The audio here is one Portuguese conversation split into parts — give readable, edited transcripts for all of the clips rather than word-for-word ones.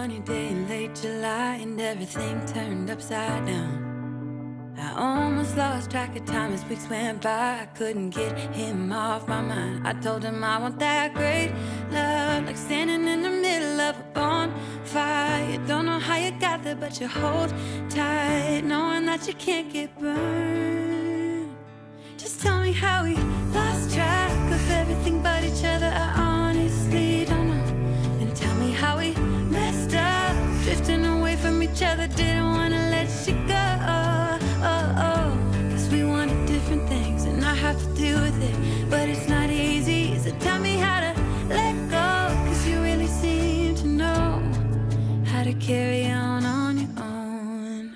sunny day in late July and everything turned upside down. I almost lost track of time as weeks went by. I couldn't get him off my mind. I told him I want that great love, like standing in the middle of a bonfire. You don't know how you got there, but you hold tight, knowing that you can't get burned. Just tell me how we lost track of everything but each other. I honestly don't know. And tell me how we messed up, drifting away from each other. Didn't wanna let you go. Cause we wanted different things and I have to deal with it, but it's not easy. So tell me how to let go, cause you really seem to know how to carry on your own.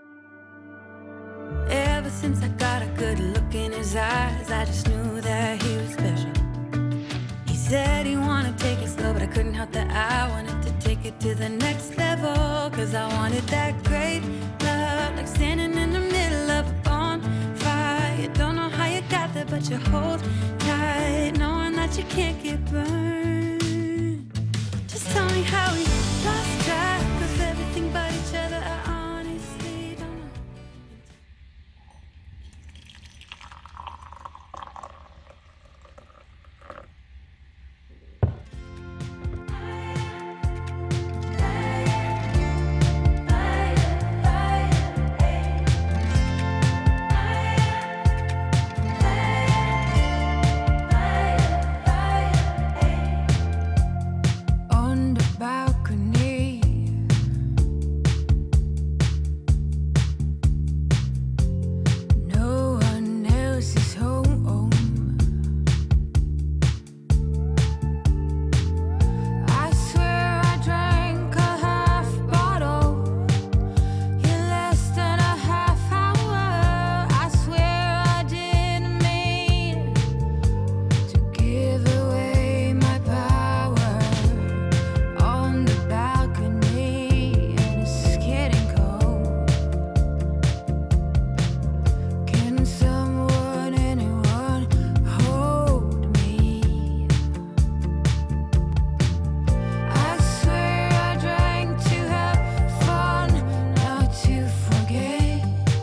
Ever since I got a good look in his eyes, I just knew that he was special. He said he wanted to take it slow, but I couldn't help that I wanted to take it to the next level. Cause I wanted that great love, like standing in the middle of a bonfire. You don't know how you got there, but you hold tight, knowing that you can't get burned. Just tell me how we lost track of everything but each other. I honestly don't know. On the balcony, no one else is home. I swear I drank a half bottle in less than a half hour. I swear I didn't mean to give away my power. On the balcony and it's getting cold. Can someone, anyone hold me? I swear I drank to have fun, not to forget.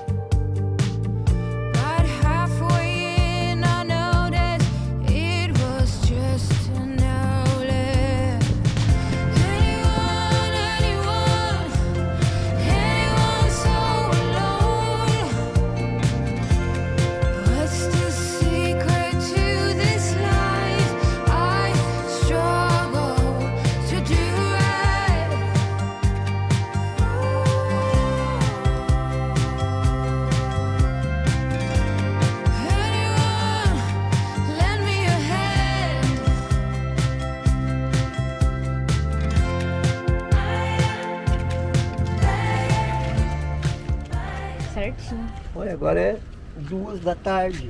But halfway in I noticed it was just an outlet. Anyone so alone? What's the secret to this life? I struggle to do right. Anyone, lend me a hand. Certinho. Olha, agora é 2 da tarde.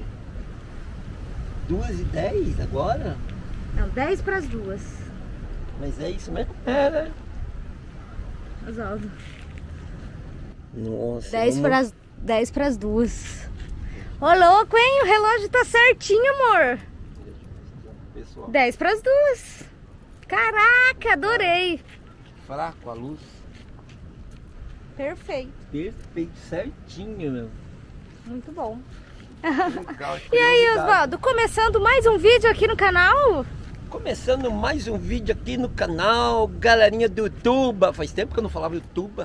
2h10 agora? Não, 10 para as 2. Mas é isso mesmo? É, né? Oswaldo. Nossa. 10 para as 2. Ô, louco, hein? O relógio tá certinho, amor. Pessoal, 10 para as 2. Caraca, adorei. fraco a luz. Perfeito. Perfeito, certinho, meu. Muito bom. Legal, E aí, curiosidade. Oswaldo, começando mais um vídeo aqui no canal? Começando mais um vídeo aqui no canal, galerinha do YouTube. Faz tempo que eu não falava YouTube.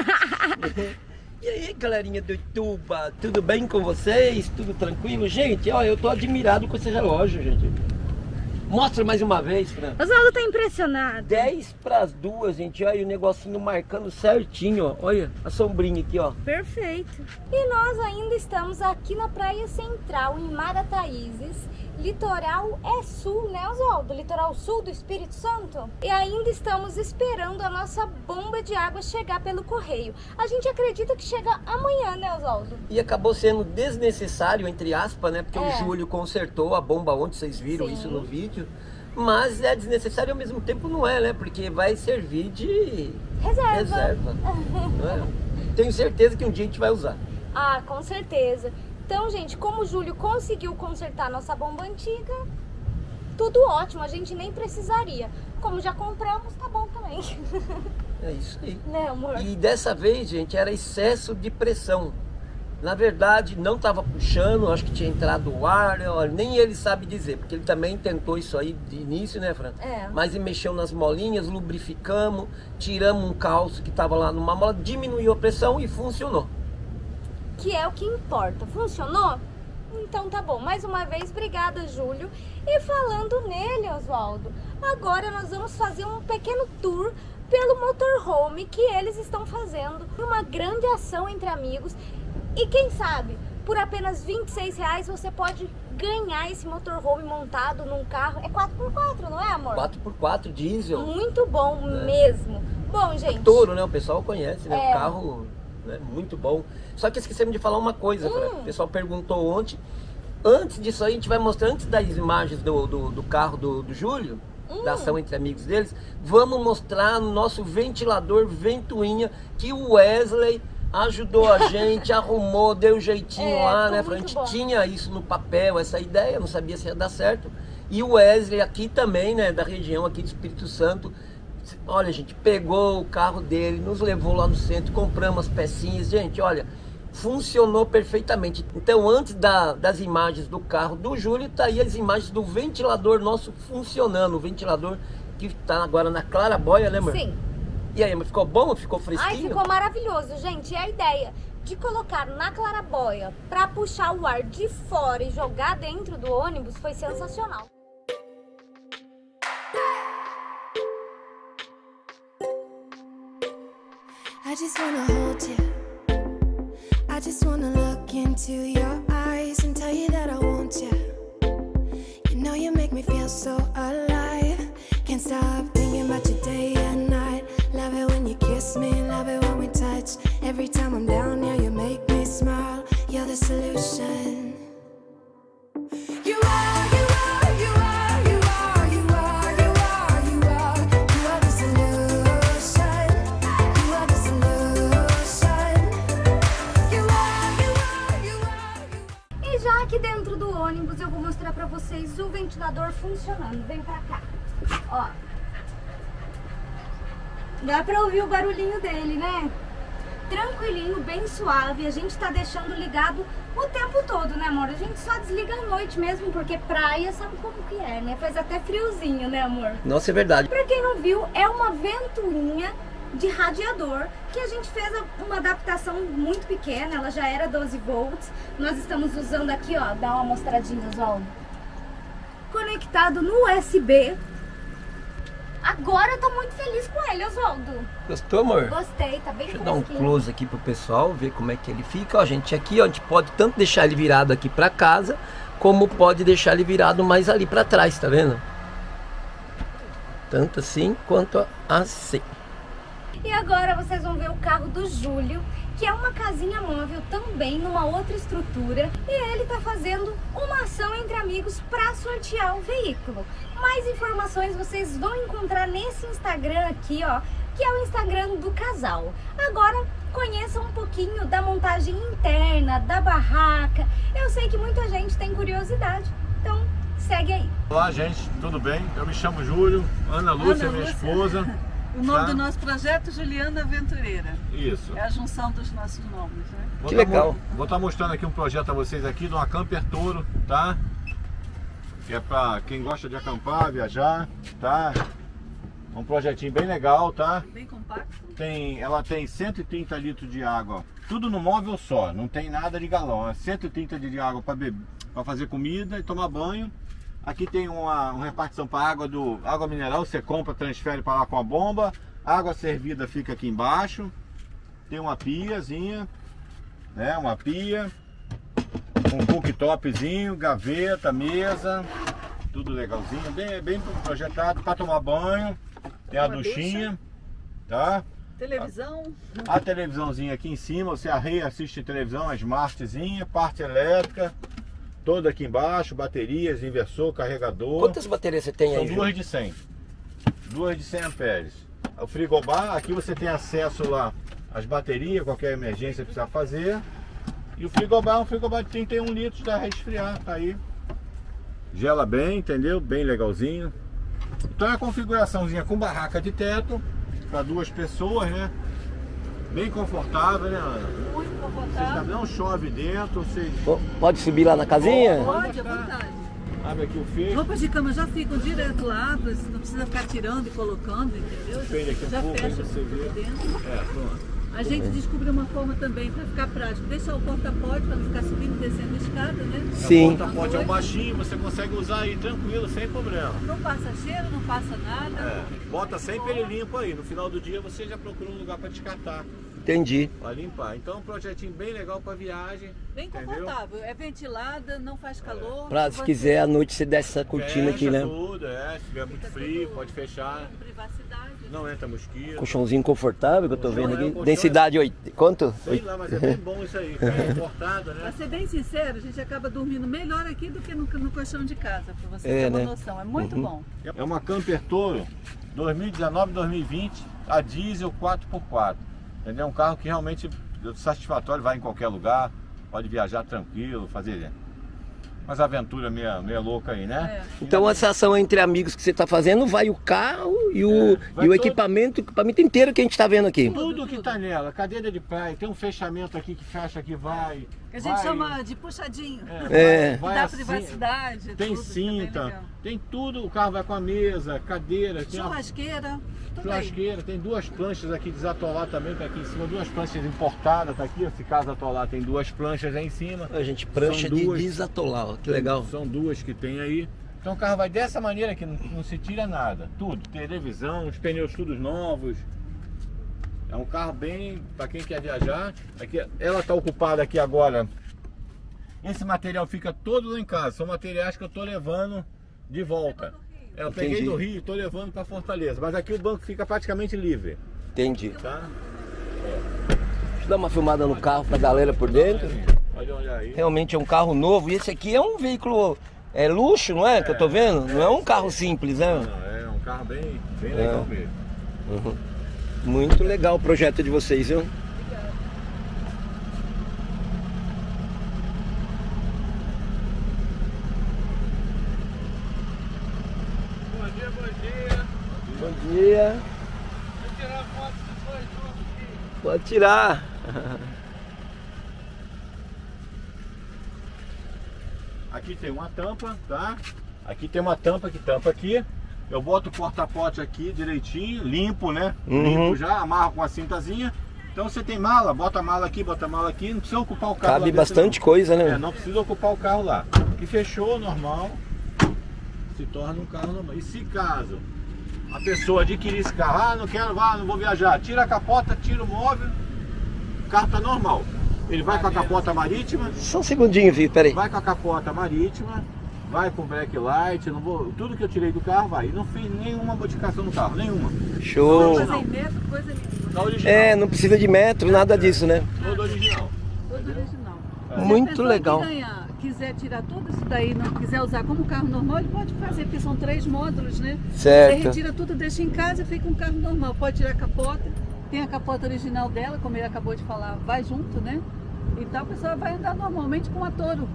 E aí, galerinha do YouTube, tudo bem com vocês? Tudo tranquilo? Gente, ó, eu tô admirado com esse relógio, gente. Mostra mais uma vez, Fran. Oswaldo tá impressionado. 10 para as 2, gente. Olha o negocinho marcando certinho, ó. Olha a sombrinha aqui, ó. Perfeito. E nós ainda estamos aqui na Praia Central, em Marataízes. Litoral é sul, né, Oswaldo? Litoral sul do Espírito Santo. E ainda estamos esperando a nossa bomba de água chegar pelo correio. A gente acredita que chega amanhã, né, Oswaldo? E acabou sendo desnecessário, entre aspas, né? Porque É. o Júlio consertou a bomba ontem, vocês viram Sim. isso no vídeo. Mas é desnecessário e ao mesmo tempo não é, né? Porque vai servir de Reserva. não é? Tenho certeza que um dia a gente vai usar. Ah, com certeza. Então, gente, como o Júlio conseguiu consertar nossa bomba antiga, tudo ótimo, a gente nem precisaria. Como já compramos, tá bom também. também. É isso aí. Né, amor? E dessa vez, gente, era excesso de pressão. Na verdade, não estava puxando, acho que tinha entrado o ar, olha, nem ele sabe dizer, porque ele também tentou isso aí de início, né, Fran? É. Mas ele mexeu nas molinhas, lubrificamos, tiramos um calço que estava lá numa mola, diminuiu a pressão e funcionou. Que é o que importa. Funcionou? Então tá bom. Mais uma vez, obrigada, Júlio. E falando nele, Oswaldo, agora nós vamos fazer um pequeno tour pelo motorhome que eles estão fazendo. Uma grande ação entre amigos. E quem sabe, por apenas R$26 você pode ganhar esse motorhome montado num carro. É 4x4, não é, amor? 4x4 diesel. Muito bom mesmo. Bom, gente... Toro, né? O pessoal conhece, né? É. O carro, né? Muito bom. Só que esquecemos de falar uma coisa, Fran. O pessoal perguntou ontem. Antes disso aí, a gente vai mostrar, antes das imagens do carro do Júlio, da ação entre amigos deles, vamos mostrar o nosso ventilador ventoinha que o Wesley ajudou a gente, arrumou, deu jeitinho lá, né? A gente tinha isso no papel, essa ideia, não sabia se ia dar certo. E o Wesley aqui também, né, da região aqui do Espírito Santo, olha, gente, pegou o carro dele, nos levou lá no centro, compramos as pecinhas, gente, olha, funcionou perfeitamente. Então, antes das imagens do carro do Júlio, tá aí as imagens do ventilador nosso funcionando, o ventilador que tá agora na clarabóia, né, amor? Sim. E aí, ficou bom? Ficou fresquinho? Ai, ficou maravilhoso, gente. E a ideia de colocar na clarabóia para puxar o ar de fora e jogar dentro do ônibus foi sensacional. I just wanna hold you. I just wanna look into your eyes and tell you that I want you. You know you make me feel so alive. Can't stop thinking about you day and night. Love it when you kiss me, love it when we touch. Every time I'm down here, you make me smile. You're the solution. You are, you are, you are, you are, you are, you are, you are. You are the solution. You are the solution. You are, you are, you are. E já aqui dentro do ônibus eu vou mostrar pra vocês o ventilador funcionando. Vem pra cá. Ó. Dá pra ouvir o barulhinho dele, né? Tranquilinho, bem suave. A gente tá deixando ligado o tempo todo, né, amor? A gente só desliga à noite mesmo, porque praia sabe como que é, né? Faz até friozinho, né, amor? Nossa, é verdade. Pra quem não viu, é uma ventoinha de radiador que a gente fez uma adaptação muito pequena. Ela já era 12 volts. Nós estamos usando aqui, ó, dá uma mostradinha, Oswaldo. Conectado no USB. Agora eu tô muito feliz com ele, Oswaldo. Gostou, amor? Gostei, tá bem Deixa eu dar um fresquinho. close aqui pro pessoal, ver como é que ele fica. Ó, gente, aqui ó, a gente pode tanto deixar ele virado aqui pra casa, como pode deixar ele virado mais ali pra trás, tá vendo? Tanto assim quanto assim. E agora vocês vão ver o carro do Júlio, que é uma casinha móvel também, numa outra estrutura. E ele tá fazendo uma ação entre amigos para sortear o veículo. Mais informações vocês vão encontrar nesse Instagram aqui, ó, que é o Instagram do casal. Agora conheçam um pouquinho da montagem interna, da barraca. Eu sei que muita gente tem curiosidade, então segue aí. Olá, gente, tudo bem? Eu me chamo Júlio, Ana Lúcia, minha esposa. O nome do nosso projeto, Juliana Aventureira. Isso. É a junção dos nossos nomes, né? Que legal. Vou estar mostrando aqui um projeto a vocês aqui de uma Camper Toro, tá? Que é pra quem gosta de acampar, viajar, tá? Um projetinho bem legal, tá? Bem compacto. Ela tem 130 litros de água, tudo no móvel só, não tem nada de galão. É 130 de água para beber, para fazer comida e tomar banho. Aqui tem uma repartição para água mineral, você compra, transfere para lá com a bomba. Água servida fica aqui embaixo. Tem uma piazinha, né? Uma pia, um cooktopzinho, gaveta, mesa, tudo legalzinho, bem projetado para tomar banho. Tem a duchinha, tá? Televisão. A televisãozinha aqui em cima, você assiste televisão, a smartzinha, parte elétrica. Toda aqui embaixo, baterias, inversor, carregador. Quantas baterias você tem São aí, duas de 100. Duas de 100 amperes. O frigobar, aqui você tem acesso lá às baterias, qualquer emergência precisar fazer. E o frigobar é um frigobar de 31 litros, dá resfriar, tá aí. Gela bem, entendeu? Bem legalzinho. Então é a configuraçãozinha com barraca de teto, para 2 pessoas, né? Bem confortável, né, Ana? Muito confortável. Não chove dentro, vocês... Pode subir lá na casinha? Pode, à vontade. Abre aqui o fecho. Roupas de cama já ficam direto lá, não precisa ficar tirando e colocando, entendeu? Espelha aqui um Já pouco, aí fecha você vê. por dentro. Pronto. A gente descobriu uma forma também para ficar prático. Deixar o porta-pote para não ficar subindo e descendo a escada, né? Sim. O porta-pote é um baixinho, você consegue usar aí tranquilo, sem problema. Não passa cheiro, não passa nada. Bota sempre ele limpo aí. No final do dia você já procura um lugar para descartar, Entendi. para limpar. Então é um projetinho bem legal para viagem. Bem confortável. É ventilada, não faz calor. Pra se quiser à noite você desce essa cortina aqui, né? Tudo, se tiver muito frio, pode fechar. Privacidade. Não entra mosquito. Colchãozinho confortável que eu tô vendo Colchão, aqui. colchão Densidade 8. Quanto? Sei lá, mas é bem bom isso aí. É importado, né? Pra ser bem sincero, a gente acaba dormindo melhor aqui do que no colchão de casa, pra você ter uma né? noção. É muito bom. É uma Camper Toro 2019-2020, a diesel 4x4. Entendeu? É um carro que realmente é satisfatório, vai em qualquer lugar, pode viajar tranquilo, fazer umas aventuras meio louca aí, né? Então essa ação entre amigos que você está fazendo, vai o carro e o equipamento inteiro que a gente está vendo aqui. Tudo que tá nela, cadeira de praia, tem um fechamento aqui que fecha, que vai. Que a gente chama de puxadinho. Vai Dá assim, privacidade. tem tudo, cinta, tem tudo, o carro vai com a mesa, cadeira, tem churrasqueira, tudo aí. churrasqueira, tem 2 planchas aqui desatolar também, tá aqui em cima, 2 planchas importadas, tá aqui, se caso atolar tem 2 planchas aí em cima. A gente prancha de desatolar, ó, que legal. São 2 que tem aí. Então o carro vai dessa maneira que não se tira nada, tudo, televisão, os pneus todos novos. É um carro bem, para quem quer viajar. Aqui, ela está ocupada aqui agora. Esse material fica todo lá em casa, são materiais que eu estou levando de volta. Eu peguei do Rio, estou levando para Fortaleza, mas aqui o banco fica praticamente livre. Entendi. Tá? Deixa eu dar uma filmada no carro pra galera por dentro. Pode olhar aí. Realmente é um carro novo e esse aqui é um veículo luxo, não é? Que eu tô vendo? Não é um carro simples, né? Não, é um carro bem legal mesmo. Uhum. Muito legal o projeto de vocês, viu? Bom dia, bom dia. Bom dia. Vou tirar foto depois junto aqui. Pode tirar. Aqui tem uma tampa, tá? Aqui tem uma tampa que tampa aqui. Eu boto o porta-pote aqui direitinho, limpo, né? Limpo já, amarro com a cintazinha. Então você tem mala, bota a mala aqui, não precisa ocupar o carro. Cabe bastante coisa, né? Não precisa ocupar o carro lá. Aqui fechou, normal, se torna um carro normal. E se caso a pessoa adquirir esse carro, não vou viajar, tira a capota, tira o móvel, o carro tá normal. Ele vai com a capota marítima. Só um segundinho, Vi, peraí. Vai com a capota marítima, vai com backlight, tudo que eu tirei do carro vai. E não fiz nenhuma modificação no carro, nenhuma. Show! Fazer em metro, coisa nenhuma. Tá original. Não precisa de metro, nada disso, né? Todo original. Todo original. Muito Se a pessoa legal. que quiser tirar tudo isso daí, não quiser usar como carro normal, ele pode fazer, porque são 3 módulos, né? Certo. Você retira tudo, deixa em casa e fica um carro normal. Pode tirar a capota, tem a capota original dela, como ele acabou de falar, vai junto, né? Então a pessoa vai andar normalmente com a Toro.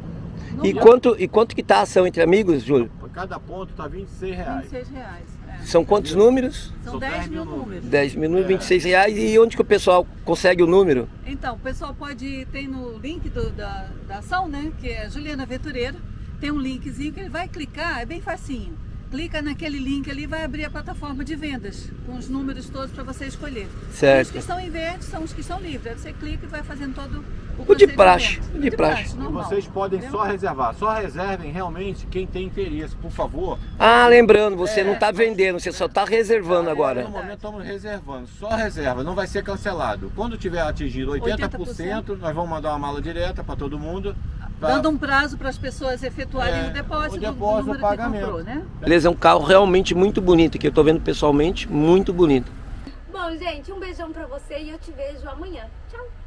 E quanto que tá a ação entre amigos, Júlio? Cada ponto tá R$26. R$26. São quantos números? São 10 mil números. 10 mil números, R$26. E onde que o pessoal consegue o número? Então, o pessoal tem no link da ação, né? Que é Juliana Aventureira. Tem um linkzinho que ele vai clicar, é bem facinho. Clica naquele link ali e vai abrir a plataforma de vendas, com os números todos para você escolher. Certo. Os que estão em verde são os que são livres. Aí você clica e vai fazendo todo O de praxe. procedimento. O de praxe. E normal. vocês podem Entendeu? só reservar. Só reservem realmente quem tem interesse, por favor. Lembrando, você não está vendendo, você só está reservando agora. No momento estamos reservando. Só reserva, não vai ser cancelado. Quando tiver atingido 80%, nós vamos mandar uma mala direta para todo mundo. Dando um prazo para as pessoas efetuarem o depósito do número o pagamento. que comprou, né? Beleza, é um carro realmente muito bonito, que eu estou vendo pessoalmente, muito bonito. Bom, gente, um beijão pra você e eu te vejo amanhã. Tchau!